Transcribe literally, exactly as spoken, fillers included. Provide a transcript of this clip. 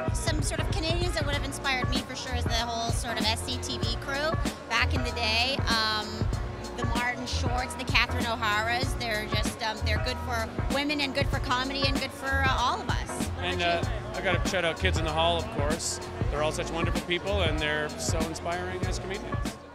some sort of Canadians that would have inspired me for sure is the whole sort of S C T V crew back in the day. Um, the Martin Shorts, the Catherine O'Haras, they're just, um, they're good for women and good for comedy and good for uh, all of us. What And about uh, I got to shout out Kids in the Hall, of course. They're all such wonderful people, and they're so inspiring as comedians.